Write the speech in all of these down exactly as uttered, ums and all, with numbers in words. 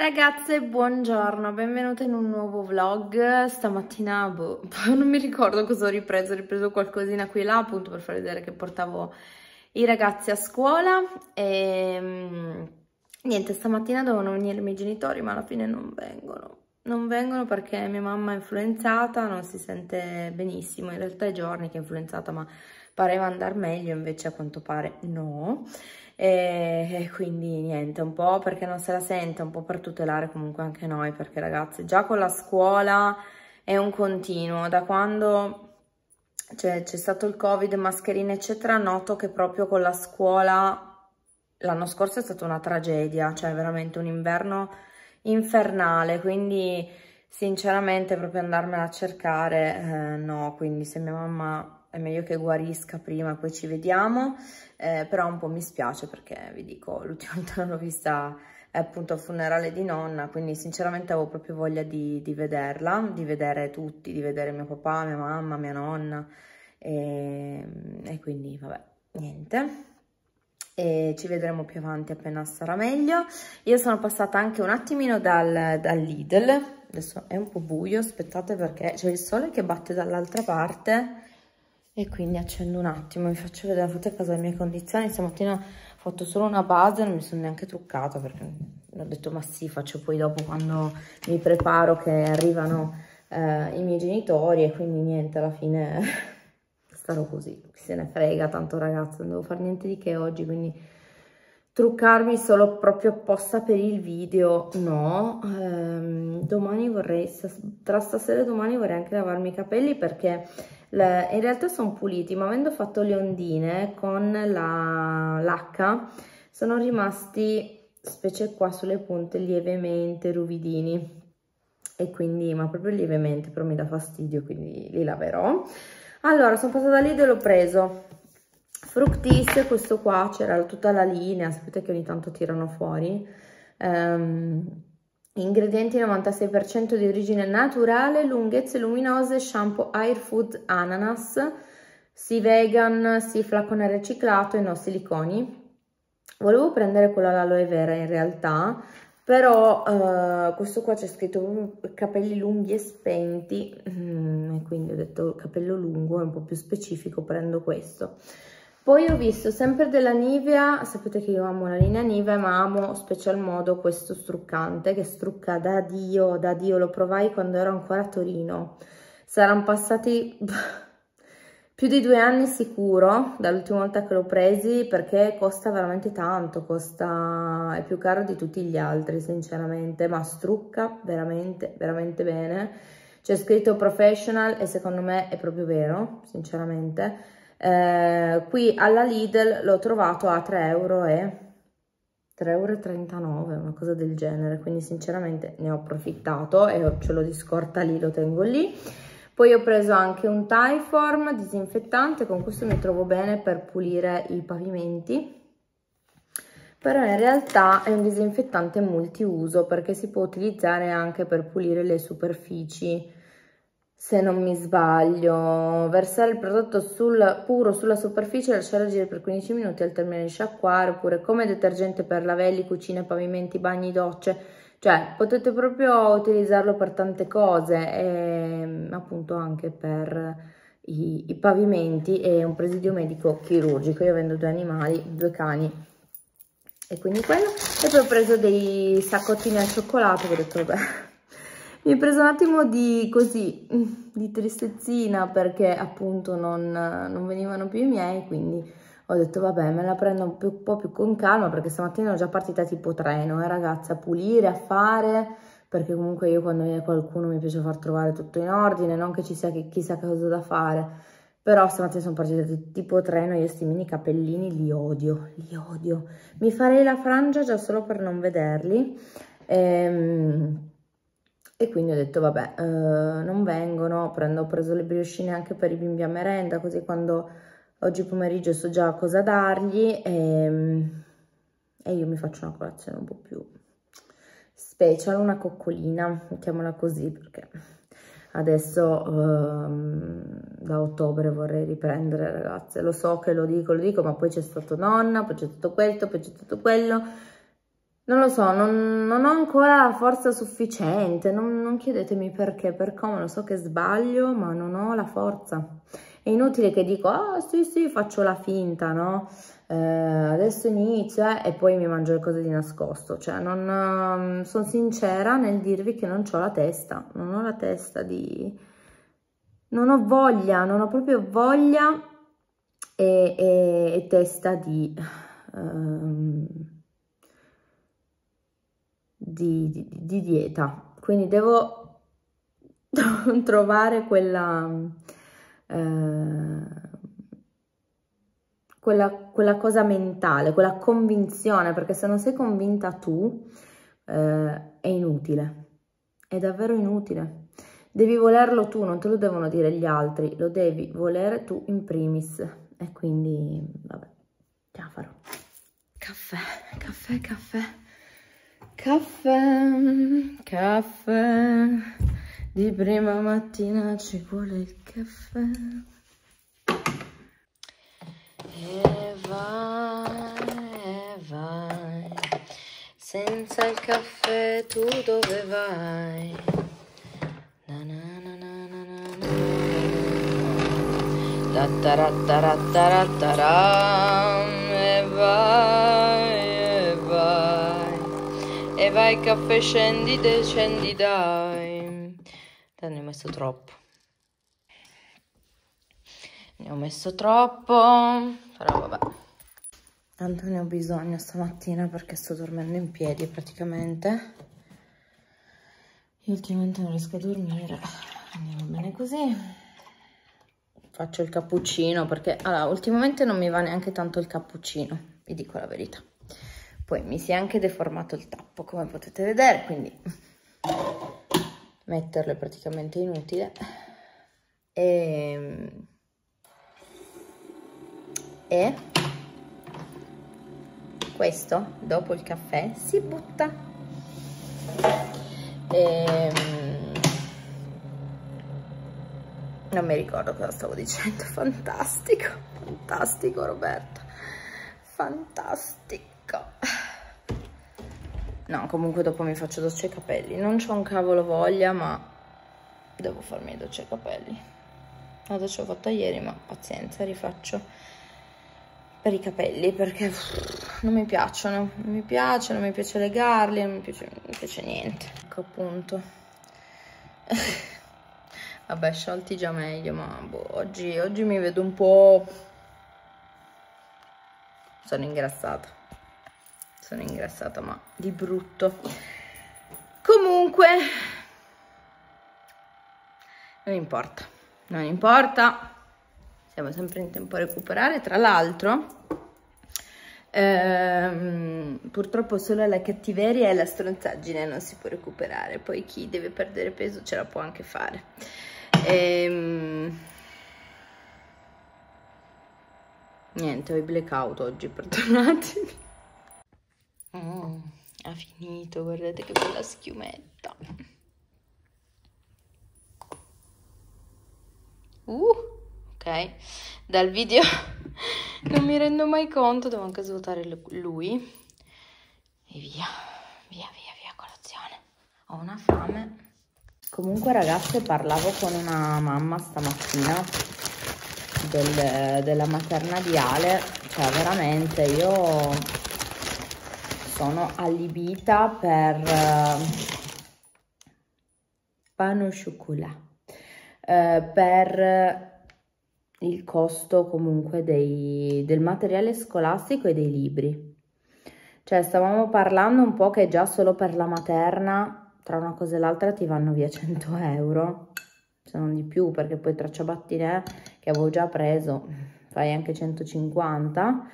Ragazze, buongiorno, benvenute in un nuovo vlog. Stamattina, boh, non mi ricordo cosa ho ripreso, ho ripreso qualcosina qui e là, appunto per far vedere che portavo i ragazzi a scuola e mm, niente, stamattina dovevano venire i miei genitori, ma alla fine non vengono. Non vengono perché mia mamma è influenzata, non si sente benissimo, in realtà è giorni che è influenzata, ma pareva andar meglio, invece a quanto pare no. E quindi niente, un po' perché non se la sente, un po' per tutelare comunque anche noi, perché ragazzi già con la scuola è un continuo, da quando c'è stato il Covid, mascherine eccetera, noto che proprio con la scuola l'anno scorso è stata una tragedia, cioè veramente un inverno infernale, quindi sinceramente proprio andarmela a cercare eh, no, quindi se mia mamma è meglio che guarisca prima, poi ci vediamo, eh, però un po' mi spiace perché vi dico, l'ultima volta non l'ho vista è appunto al funerale di nonna, quindi sinceramente avevo proprio voglia di, di vederla, di vedere tutti, di vedere mio papà, mia mamma, mia nonna, e, e quindi vabbè, niente. E ci vedremo più avanti appena sarà meglio. Io sono passata anche un attimino dal, dal Lidl, adesso è un po' buio, aspettate perché c'è il sole che batte dall'altra parte e quindi accendo un attimo, vi faccio vedere, fate caso alle mie condizioni. Stamattina ho fatto solo una base, non mi sono neanche truccata perché ho detto ma sì, faccio poi dopo quando mi preparo che arrivano eh, i miei genitori, e quindi niente, alla fine starò così, chi se ne frega, tanto ragazzi, non devo fare niente di che oggi, quindi truccarmi solo proprio apposta per il video no. ehm, domani vorrei, tra stasera e domani vorrei anche lavarmi i capelli perché le, in realtà sono puliti, ma avendo fatto le ondine con la lacca sono rimasti, specie qua sulle punte, lievemente ruvidini, e quindi, ma proprio lievemente, però mi dà fastidio, quindi li laverò. Allora, sono passata lì e l'ho preso Fructis, questo qua, c'era tutta la linea, sapete che ogni tanto tirano fuori. Um, ingredienti novantasei per cento di origine naturale, lunghezze luminose, shampoo Air Food Ananas, sì vegan, sì flacone riciclato e no siliconi. Volevo prendere quello all'aloe vera in realtà, però uh, questo qua c'è scritto capelli lunghi e spenti, mm, e quindi ho detto capello lungo è un po' più specifico, prendo questo. Poi ho visto sempre della Nivea, sapete che io amo la linea Nivea, ma amo special modo questo struccante che strucca da Dio, da Dio, lo provai quando ero ancora a Torino. Saranno passati più di due anni sicuro dall'ultima volta che l'ho presi, perché costa veramente tanto, costa, è più caro di tutti gli altri sinceramente, ma strucca veramente, veramente bene. C'è scritto professional e secondo me è proprio vero, sinceramente. Eh, qui alla Lidl l'ho trovato a tre euro e tre e trentanove euro, una cosa del genere, quindi sinceramente ne ho approfittato e ce l'ho di scorta lì, lo tengo lì. Poi ho preso anche un Tyform disinfettante, con questo mi trovo bene per pulire i pavimenti, però in realtà è un disinfettante multiuso perché si può utilizzare anche per pulire le superfici, se non mi sbaglio. Versare il prodotto sul, puro sulla superficie e lasciare agire per quindici minuti al termine di sciacquare, oppure come detergente per lavelli, cucine, pavimenti, bagni, docce. Cioè potete proprio utilizzarlo per tante cose, e appunto anche per i, i pavimenti. È un presidio medico chirurgico. Io avendo due animali, due cani, e quindi quello. E poi ho preso dei saccottini al cioccolato, che ho detto vabbè, mi ho preso un attimo di così, di tristezzina perché appunto non, non venivano più i miei, quindi ho detto vabbè, me la prendo un, più, un po' più con calma, perché stamattina ero già partita tipo treno, eh ragazzi, a pulire, a fare, perché comunque io quando viene qualcuno mi piace far trovare tutto in ordine, non che ci sia che, chissà cosa da fare, però stamattina sono partita tipo treno. Io sti mini capellini li odio, li odio, mi farei la frangia già solo per non vederli. Ehm... E quindi ho detto vabbè, eh, non vengono, prendo, ho preso le briochine anche per i bimbi a merenda, così quando oggi pomeriggio so già cosa dargli, e, e io mi faccio una colazione un po' più special, una coccolina, mettiamola così, perché adesso ehm, da ottobre vorrei riprendere, ragazze. Lo so che lo dico, lo dico, ma poi c'è stato nonna, poi c'è stato questo, poi c'è stato quello. Non lo so, non, non ho ancora la forza sufficiente, non, non chiedetemi perché, per come, lo so che sbaglio, ma non ho la forza. È inutile che dico, ah sì sì, faccio la finta, no? Eh, adesso inizio eh, e poi mi mangio le cose di nascosto. Cioè, non, sono sincera nel dirvi che non ho la testa, non ho la testa di... Non ho voglia, non ho proprio voglia e, e, e testa di... ehm, Di, di, di dieta, quindi devo trovare quella, eh, quella, quella cosa mentale, quella convinzione, perché se non sei convinta tu eh, è inutile, è davvero inutile. Devi volerlo tu, non te lo devono dire gli altri, lo devi volere tu in primis e quindi vabbè, ce la farò. Caffè, caffè, caffè. Caffè, caffè, di prima mattina ci vuole il caffè. E vai, e vai, senza il caffè tu dove vai? Na na na na na na na. Da ta ra ta ra ta ra ta ra. E vai, e vai. E vai caffè, scendi, scendi dai. Ne ho messo troppo. Ne ho messo troppo. Però vabbè. Tanto ne ho bisogno stamattina perché sto dormendo in piedi praticamente. Io ultimamente non riesco a dormire. Andiamo bene così. Faccio il cappuccino perché allora, ultimamente non mi va neanche tanto il cappuccino, vi dico la verità. Poi mi si è anche deformato il tappo, come potete vedere, quindi metterlo è praticamente inutile. E, e questo, dopo il caffè, si butta. E, non mi ricordo cosa stavo dicendo. Fantastico, fantastico Roberta, fantastico. No, comunque dopo mi faccio doccia ai capelli. Non c'ho un cavolo voglia, ma devo farmi doccia ai capelli. La doccia l'ho fatta ieri, ma pazienza, rifaccio per i capelli perché uff, non mi piacciono. Non mi piace, non mi piace legarli, non mi piace, non mi piace niente. Ecco appunto. Vabbè, sciolti già meglio, ma boh, oggi, oggi mi vedo un po'... Sono ingrassata. Sono ingrassata, ma di brutto. Comunque, non importa, non importa. Siamo sempre in tempo a recuperare. Tra l'altro, ehm, purtroppo solo la cattiveria e la stronzaggine non si può recuperare. Poi chi deve perdere peso ce la può anche fare. Ehm... Niente, ho i blackout oggi, perdonatemi. Mm, ha finito, guardate che bella schiumetta. Uh, ok, dal video non mi rendo mai conto, devo anche svuotare lui. E via, via, via, via, colazione. Ho una fame. Comunque ragazze, parlavo con una mamma stamattina del, della maternà di Ale, cioè veramente io sono allibita per uh, pain au chocolat, uh, per il costo comunque dei, del materiale scolastico e dei libri. Cioè stavamo parlando un po' che già solo per la materna, tra una cosa e l'altra, ti vanno via cento euro, se non di più, perché poi tra ciabattine che avevo già preso fai anche centocinquanta.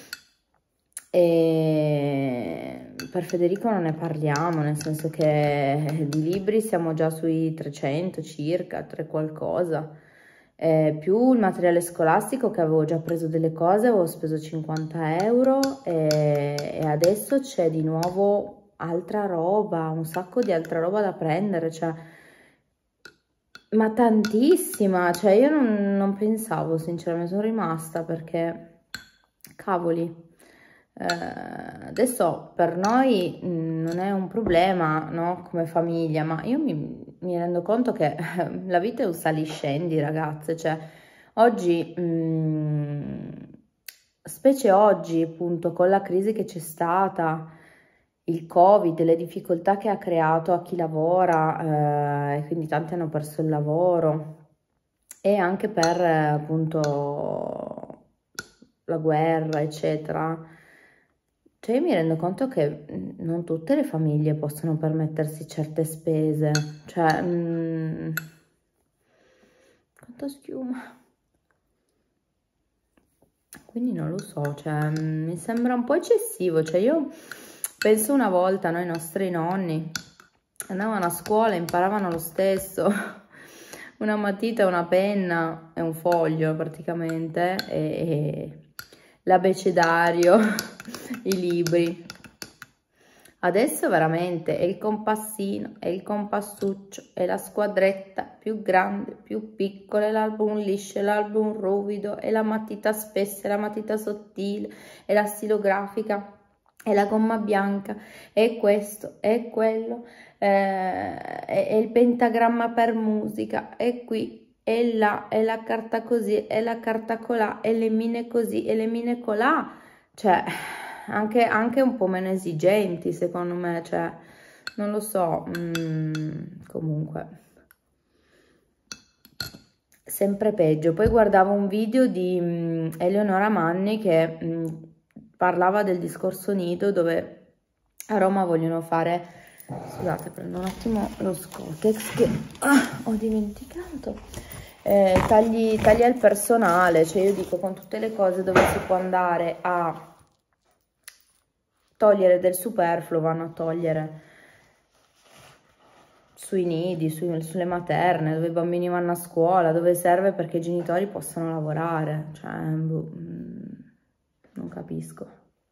E per Federico non ne parliamo, nel senso che di libri siamo già sui trecento circa, tre qualcosa, eh, più il materiale scolastico che avevo già preso delle cose, avevo speso cinquanta euro e, e adesso c'è di nuovo altra roba, un sacco di altra roba da prendere, cioè, ma tantissima, cioè io non, non pensavo, sinceramente sono rimasta perché, cavoli, Eh, adesso per noi mh, non è un problema, no? Come famiglia, ma io mi, mi rendo conto che eh, la vita è un saliscendi, ragazze, cioè oggi, mh, specie oggi, appunto, con la crisi che c'è stata, il Covid, le difficoltà che ha creato a chi lavora, eh, e quindi tanti hanno perso il lavoro, e anche per, eh, appunto, la guerra, eccetera. Cioè io mi rendo conto che mm, non tutte le famiglie possono permettersi certe spese, cioè, mm, quanta schiuma. Quindi non lo so, cioè, mm, mi sembra un po' eccessivo, cioè io penso una volta, noi, i nostri nonni andavano a scuola, imparavano lo stesso, una matita, una penna e un foglio praticamente, e, e l'abbecedario, i libri. Adesso veramente è il compassino, è il compassuccio, è la squadretta più grande, più piccola, è l'album liscio, è l'album ruvido, è la matita spessa, è la matita sottile, è la stilografica, è la gomma bianca, è questo, è quello, eh, è, è il pentagramma per musica, è qui, è là, è la carta così, è la carta colà, è le mine così, e le mine colà, cioè... Anche, anche un po' meno esigenti, secondo me, cioè, non lo so, mm, comunque, sempre peggio. Poi guardavo un video di mm, Eleonora Manni che mm, parlava del discorso nido, dove a Roma vogliono fare, scusate, prendo un attimo lo Scotex che ah, ho dimenticato, eh, tagli, tagli al personale, cioè io dico, con tutte le cose dove si può andare a togliere del superfluo, vanno a togliere sui nidi, su, sulle materne, dove i bambini vanno a scuola, dove serve perché i genitori possano lavorare, cioè, boh, non capisco.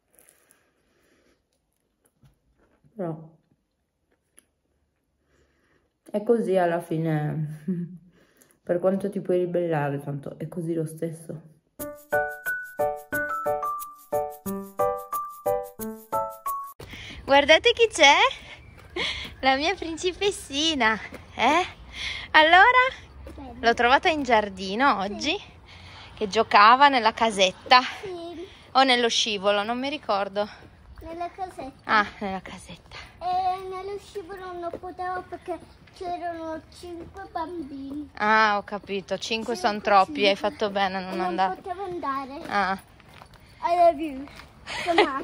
Però è così alla fine, per quanto ti puoi ribellare, tanto è così lo stesso. Guardate chi c'è! La mia principessina, eh? Allora, l'ho trovata in giardino oggi, che giocava nella casetta, Sì, o nello scivolo, non mi ricordo. nella casetta. Ah, nella casetta. E nello scivolo non potevo perché c'erano cinque bambini. Ah, ho capito, cinque sono Cinque, troppi, cinque. hai fatto bene a non Non andare. potevo andare. Ah. I love you so much.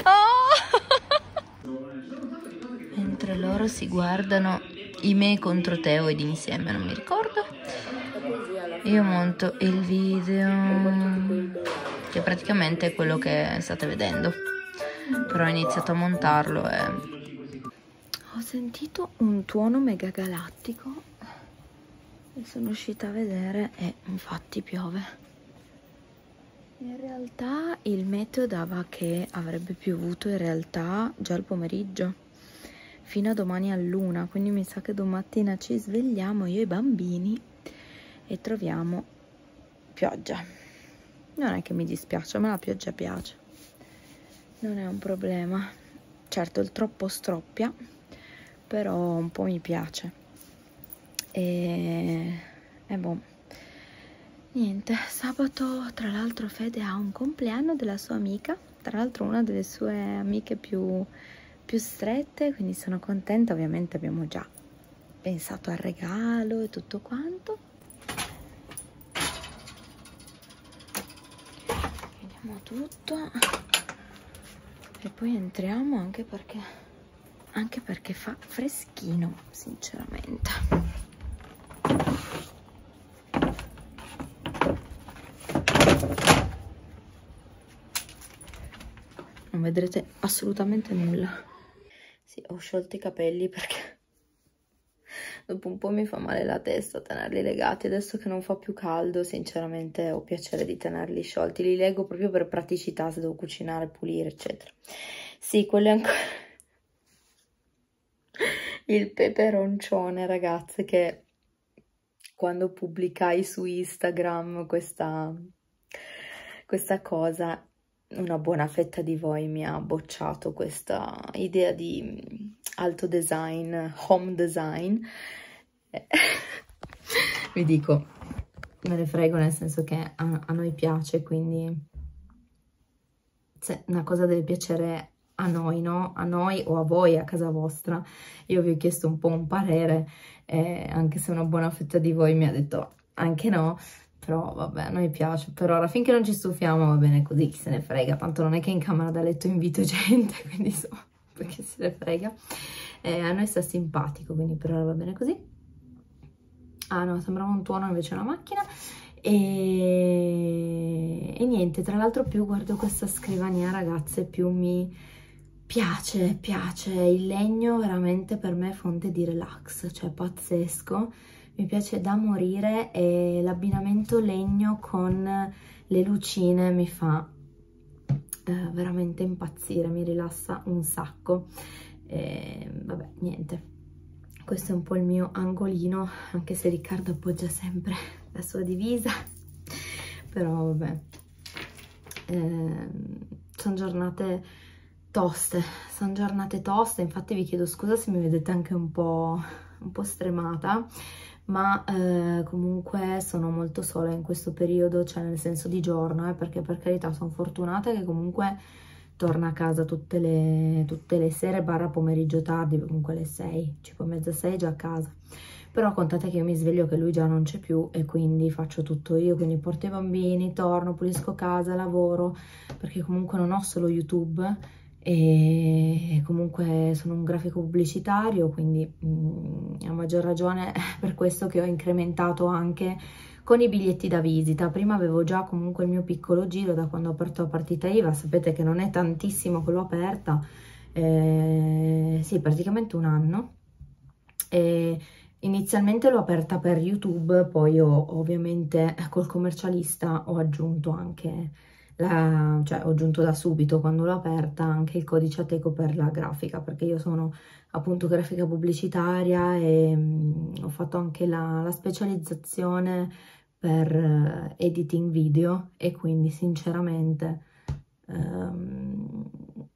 Oh! Mentre loro si guardano i me contro te o ed insieme, non mi ricordo, io monto il video, che praticamente è quello che state vedendo, però ho iniziato a montarlo e ho sentito un tuono mega galattico e sono uscita a vedere e infatti piove. In realtà il meteo dava che avrebbe piovuto in realtà già il pomeriggio, fino a domani all'una, quindi mi sa che domattina ci svegliamo io e i bambini e troviamo pioggia. Non è che mi dispiace, a me la pioggia piace, non è un problema. Certo il troppo stroppia, però un po' mi piace. E, e boh. Niente, sabato tra l'altro Fede ha un compleanno della sua amica, tra l'altro una delle sue amiche più, più strette, quindi sono contenta. Ovviamente abbiamo già pensato al regalo e tutto quanto. Vediamo tutto e poi entriamo, anche perché, anche perché fa freschino, sinceramente. Non vedrete assolutamente nulla. Sì, ho sciolto i capelli perché dopo un po' mi fa male la testa tenerli legati. Adesso che non fa più caldo, sinceramente ho piacere di tenerli sciolti. Li leggo proprio per praticità, se devo cucinare, pulire, eccetera. Sì, quello è ancora il peperoncione, ragazze, che quando pubblicai su Instagram questa, questa cosa, una buona fetta di voi mi ha bocciato questa idea di alto design, home design. Vi dico, me ne frego, nel senso che a, a noi piace, quindi se una cosa deve piacere a noi, no? A noi o a voi, a casa vostra. Io vi ho chiesto un po' un parere, eh, anche se una buona fetta di voi mi ha detto anche no, però vabbè, a noi piace. Per ora, finché non ci stufiamo, va bene così, chi se ne frega, tanto non è che in camera da letto invito gente, quindi insomma, perché se ne frega. Eh, a noi sta simpatico, quindi per ora va bene così. Ah no, sembrava un tuono invece una macchina. E, e niente, tra l'altro più guardo questa scrivania, ragazze, più mi piace, piace. Il legno veramente per me è fonte di relax, cioè pazzesco. Mi piace da morire e l'abbinamento legno con le lucine mi fa eh, veramente impazzire, mi rilassa un sacco. E, vabbè, niente. Questo è un po' il mio angolino, anche se Riccardo appoggia sempre la sua divisa, però vabbè, eh, sono giornate toste, sono giornate toste, infatti vi chiedo scusa se mi vedete anche un po', un po' stremata, ma eh, comunque sono molto sola in questo periodo, cioè nel senso di giorno, eh, perché per carità sono fortunata che comunque torna a casa tutte le, tutte le sere barra pomeriggio tardi, comunque alle sei, cinque e mezza, sei già a casa. Però contate che io mi sveglio che lui già non c'è più e quindi faccio tutto io, quindi porto i bambini, torno, pulisco casa, lavoro, perché comunque non ho solo YouTube e comunque sono un grafico pubblicitario, quindi mh, a maggior ragione è per questo che ho incrementato anche con i biglietti da visita. Prima avevo già comunque il mio piccolo giro da quando ho aperto la partita I V A, sapete che non è tantissimo che l'ho aperta, eh, sì, praticamente un anno. E inizialmente l'ho aperta per YouTube, poi ho, ovviamente col commercialista ho aggiunto anche, la, cioè ho aggiunto da subito quando l'ho aperta anche il codice Ateco per la grafica, perché io sono appunto grafica pubblicitaria e mh, ho fatto anche la, la specializzazione per uh, editing video e quindi sinceramente um,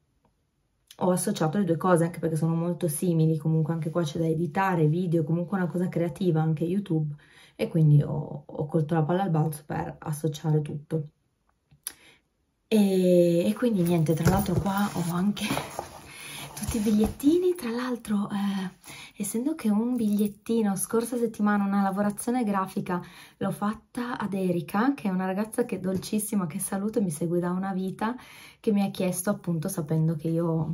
ho associato le due cose, anche perché sono molto simili, comunque anche qua c'è da editare video, comunque una cosa creativa anche YouTube, e quindi ho, ho colto la palla al balzo per associare tutto. E, e quindi niente, tra l'altro qua ho anche tutti i bigliettini, tra l'altro eh, essendo che un bigliettino scorsa settimana, una lavorazione grafica l'ho fatta ad Erika, che è una ragazza che è dolcissima, che saluto e mi segue da una vita, che mi ha chiesto, appunto sapendo che io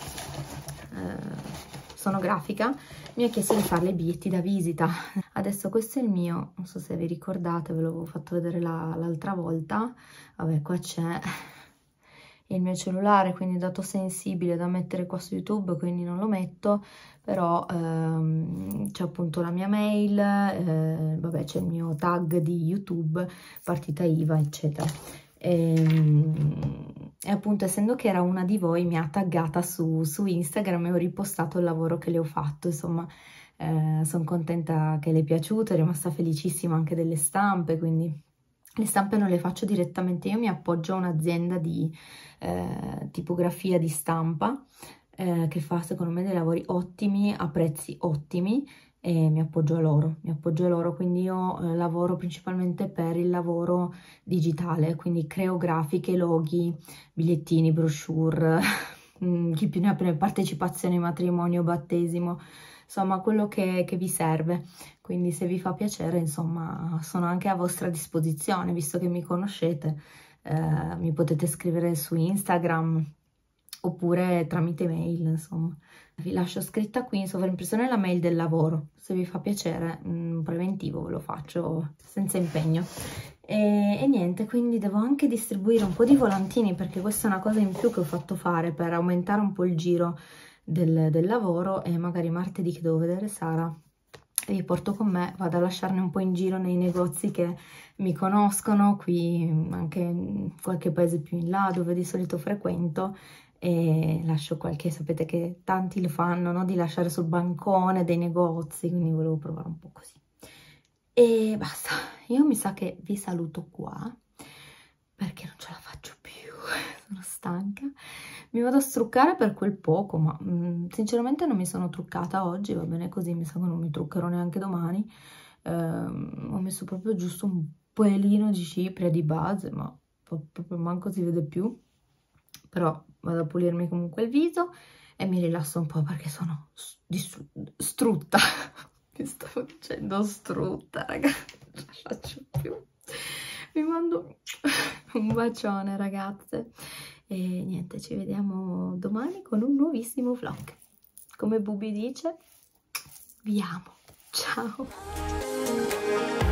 eh, sono grafica, mi ha chiesto di farle i biglietti da visita. Adesso questo è il mio, non so se vi ricordate, ve l'avevo fatto vedere l'altra volta. Vabbè, qua c'è il mio cellulare, quindi dato sensibile da mettere qua su YouTube, quindi non lo metto, però ehm, c'è appunto la mia mail, eh, vabbè c'è il mio tag di YouTube, partita I V A, eccetera. E, e appunto, essendo che era una di voi, mi ha taggata su, su Instagram e ho ripostato il lavoro che le ho fatto, insomma. Eh, sono contenta che le è piaciuto, è rimasta felicissima anche delle stampe, quindi le stampe non le faccio direttamente io, mi appoggio a un'azienda di eh, tipografia di stampa eh, che fa secondo me dei lavori ottimi a prezzi ottimi e mi appoggio a loro, mi appoggio a loro, quindi io eh, lavoro principalmente per il lavoro digitale, quindi creo grafiche, loghi, bigliettini, brochure, chi più ne ha più ne, partecipazione, matrimonio, battesimo, insomma quello che, che vi serve. Quindi se vi fa piacere, insomma, sono anche a vostra disposizione, visto che mi conoscete, eh, mi potete scrivere su Instagram oppure tramite mail, insomma. Vi lascio scritta qui in sovraimpressione la mail del lavoro, se vi fa piacere, un preventivo ve lo faccio senza impegno. E, e niente, quindi devo anche distribuire un po' di volantini, perché questa è una cosa in più che ho fatto fare per aumentare un po' il giro del, del lavoro, e magari martedì che devo vedere Sara vi porto con me, vado a lasciarne un po' in giro nei negozi che mi conoscono, qui anche in qualche paese più in là dove di solito frequento, e lascio qualche, sapete che tanti lo fanno, no? Di lasciare sul bancone dei negozi, quindi volevo provare un po' così. E basta, io mi sa che vi saluto qua, perché non ce la faccio più, sono stanca, mi vado a struccare per quel poco, ma mh, sinceramente non mi sono truccata oggi, va bene così, mi sa che non mi truccherò neanche domani. Ehm, ho messo proprio giusto un pelino di cipria di base, ma proprio manco si vede più, però vado a pulirmi comunque il viso e mi rilasso un po' perché sono strutta. Mi stavo dicendo strutta, ragazzi, non la faccio più. Vi mando un bacione, ragazze, e niente, ci vediamo domani con un nuovissimo vlog. Come Bubi dice, vi amo, ciao!